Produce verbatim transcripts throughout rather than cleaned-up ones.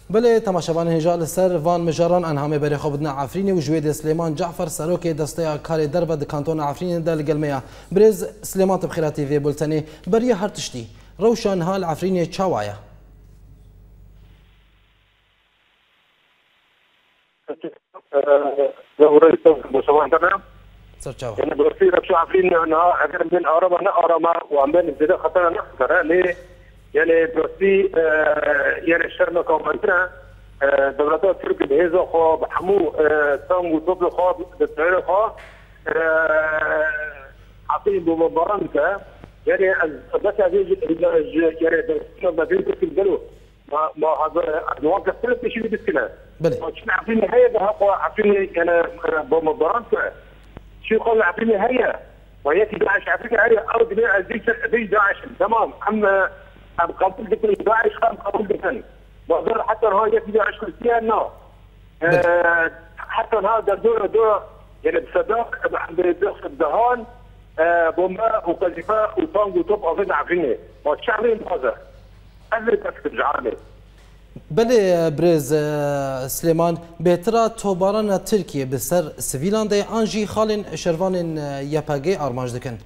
بله تماشاوان هنجال سر وان مجاران انهامه بری خوابدنا عفرینی و جوید سلیمان جعفر سروک دسته کار در و کانتون عفرین دل گلمیا برز سلیمان تبخیراتی وی بولتنی بری هر تشتی روشان حال عفرینی چاوایا ضروري مسوان تمام سرچاو يعني برسي ربشو عفرين أنا أقدر من أربعة أنا أربعة وعمال نبدأ خطر أنا خطر ليه يعني برسي يعني الشرنا كومنتنا دولتات تركيا بهذا خا بحمو تام وطبل خا بالتعير خا عطين بمباران كا يعني بس هذه يعني درسنا ما بين كل جلو ما ما هذا نواقف كل شيء بيتكلم بله شو عارفين هي ده هو عارفين يعني بمباران شو قال عارفين هي وهي داعش عارفين هي ارض زي داعش تمام اما ام قبل ذكر داعش قام قبل ذكر بقدر حتى هو يجي داعش كريستيان نو أه حتى هذا دور دور يعني بصدق عند دخل الدهان أه بومبا وقذيفه وطنج وطب اظن عارفين ما شعبين هذا قبل تكتب جعاني بله برز سلیمان بهتره توباران ترکیه به سر سویلان ده آنجی خالین شروان یپاگی آرمانج دکن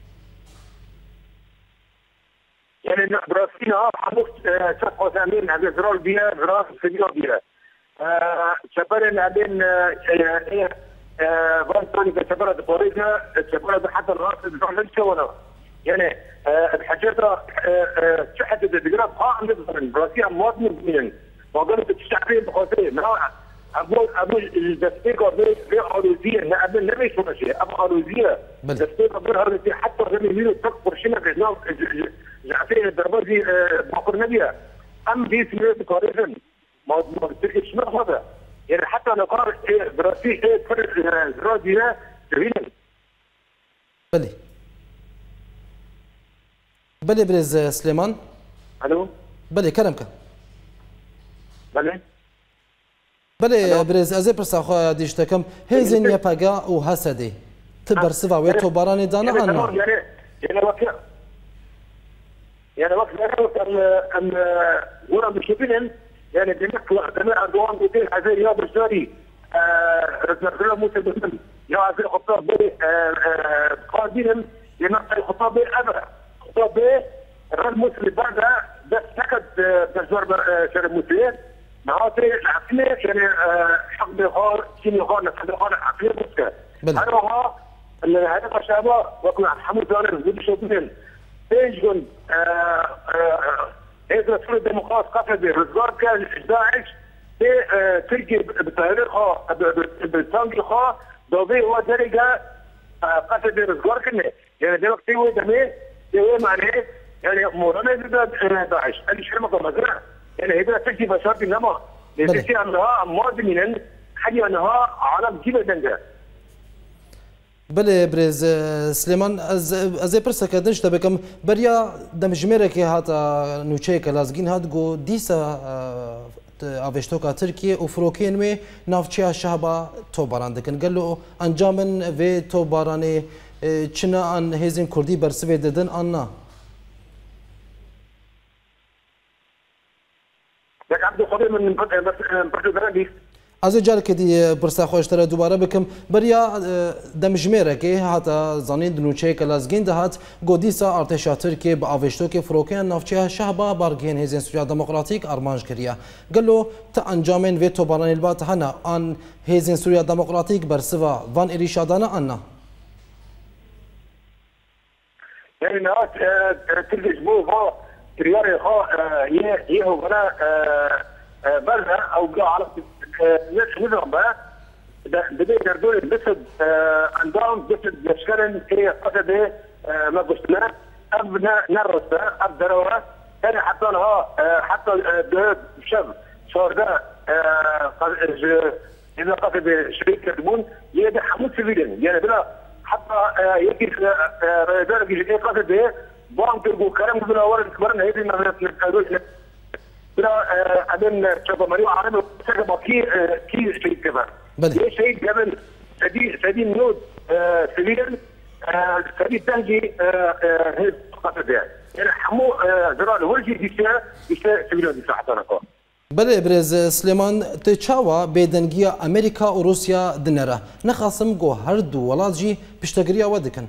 يعني براسينا حموت شق قسامين هذا زرار بيها زرار سويلان بيها شبرن بعدين ايه فانتوني كشبرة بوريجا شبرة حتى الراس زرار للشونا يعني الحاجات شحت الدقرات قائم جدا براسيها مواطن من وقالت الشعبين بخاطرين أبو أبو الدستيقة بأروزية لا أبو نبي شو شيء أبو أروزية الدستيقة بأروزية حتى غير ميلو تكبر شنا في جناب جعفين الدربات دي بقر نبيها أم دي سمية قارئا ما ما بتركش شنو هذا يعني حتى لو قارئ براسي إيه فرق زرادية تبين بلي بله برز سلیمان الو بله کلم کن بله بله برز از پرسا خو دیشتکم هزین یا پگا او حسدی تبر سوا و تو باران دانا آن يعني يعني وقت يعني وقت ام ام ورا مشبين يعني بنطلع جميع اردوان بيتين هذا يا بشاري رزق متبسم يا هذا خطاب بي قادين ينقل خطاب ابدا خطاب الرجل المسلم بعدها بس سكت تجربه شرب مسلم نهاتي العقلية يعني حق بخار شيني خار نفس خار عقلية مسكة أنا ها هذا الشباب وكنا حمود زانر ودي شوفين تيجون هذا سورة الديمقراط قتل رزقار كان داعش في تركي بتاريخها بتانجيخها دوبي هو درجة قتل رزقار كنا يعني دلوقتي هو دمي هو معناه يعني مولانا داعش اللي شو ما مزرعة يعني هذا تجي بشرط النما لذلك أنها مواطنين حاجة أنها عالم جيبة دنجة بله برز سلیمان از از پرسه کردنش تبکم بریا دمجمره که هاتا نوچه کلازگین هات گو دیسا آوشتوکا ترکیه و فروکین و نافچه شهبا تو باران دکن گلو انجامن و تو بارانه چنا آن هزین کردی برسوی ددن آن نه لك عبد القادر من بس از جال کدی پرسا خوشتره دوباره بکم بریا دمجمره که هاتا زانین دنوچه کلازگین دهات گودیسا ارتشا ترکیه با آوشتو که فروکین نافچه شهبا بارگین هزین سویا دموکراتیک ارمانج کریا گلو تا انجامن و تو باران البات هنا آن هزین سویا دموکراتیک برسوا وان ایریشادانه آننا يعني نهات تلفز بو ها ترياري ها يه يه وغنا برنا او قا على نفس نظام بقى بدي يردون بسد عندهم بسد يشكرن هي قصد ما قلنا ابنا نرسه ابدروه انا حتى لها حتى شاب صار ده اذا قصد شريك كتبون يد حمود سيفيلين يعني بلا حتى يجي رجال يجي قصد ايه بام تلقوا كلام بلا ورد كبرنا هذه ما نتقالوش بلا أدن شباب مريو عربي سجبا كي كي شيء كذا ليش شيء قبل سدي سدي نود سبيل سدي تهجي هي قصد يعني حمو زرار ورجي ديشة ديشة سبيل ديشة حتى نقول بله برز سلیمان تچاوا بیدنگی امریکا و روسیا دنره نخواستم گو هر دو ولات جی پشتگیری آوا دکن.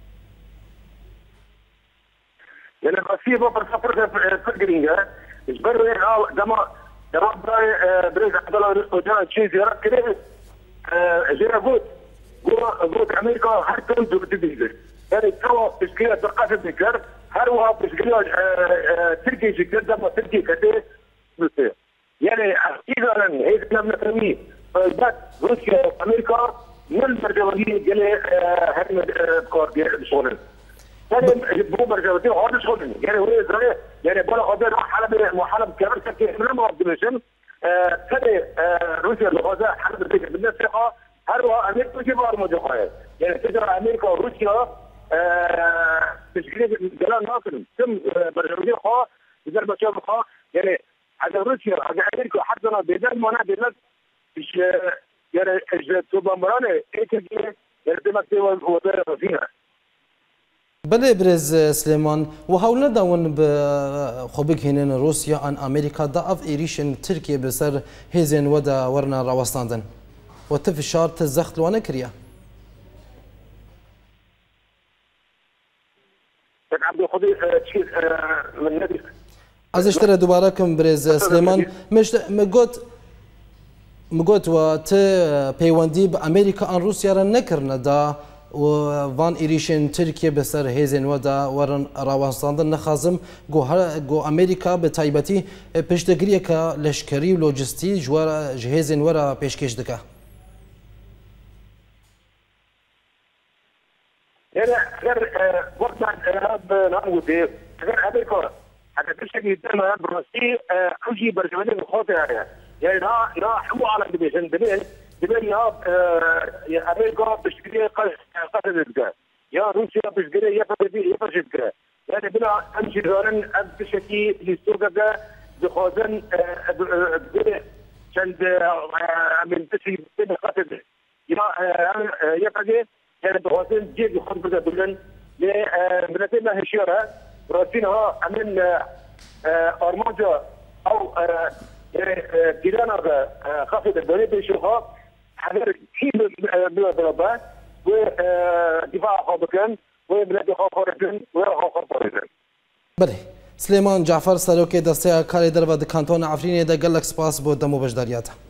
يعني خاصية بقى فرصة فرقرينجا إجباروا إيه دما دما براي بريز عبد الله وجاء شيء زيارات كده جينا قلت قلت أمريكا هر كم تبديل يعني توا تشكيلة تقاعد ذكر هر وها تشكيلة تركي ذكر دما تركي كده يعني إذا هي كلام نترمي فبات روسيا وأمريكا من البرجوانية جل هرم كارديا بشغلن ثاني بو برجوانية هذا شغلن يعني هو إسرائيل يعني بلا هذا حلب حلب كمان تركي من ما أقدمشن ثاني روسيا لغزة حلب تركي بالنسبة هروا أمريكا جبار مجموعة يعني تجرى أمريكا وروسيا تشكيل جلال ناقل ثم برجوانية خا إذا بشوف خا يعني على روسيا على أمريكا حتى أنا بدل ما أنا بدل إيش يعني إيش توبا مرانة إيه تجي يعني تمكتي ووضع فيها. بله برز سليمان وهاولنا داون بخوبك هنن روسيا عن أمريكا ضعف إيريشن تركيا بسر هزين ودا ورنا راوستاندن وتفشار تزخت وانا كريا. عبد الخضي شيء من نبي. از اشترى دوباره کم برز سلیمان مش مگوت مگوت و ت پیوندی با امریکا ان روسیا را نکرنه دا و وان ایریشن ترکیه بسر هزین و دا ورن راوستاندن نخازم گو هر گو امریکا به تایبتی پشتگیری که لشکری و لوجستی جوار جهزین ورا پیشکش دکه. يعني غير وقت هذا نعمل غير امريكا حتى تشتكي قدامها بالروسي اوجي برجمانيه الخاطئه يعني لا لا حو على دبيشن دبي دبي يا امريكا بتشتري قصد يا روسيا بتشتري يفرجي يفرجي يعني بلا امشي دورن بتشتكي للسوق بخازن عند من تشي قصد يا يفرجي يعني بخازن جيب يخرج بدلن لبلاتين ما هشيرها راسينها من أرمانجا أو ديرانا خافض الدولة بيشوفها حذر كيل بالضربات ودفاع خابكن وبلاد خافركن وخافركن. بله سليمان جعفر سلوكي دستيا كاري دربا دكانتون عفريني دا قال لك سباس بود دمو بجدارياته.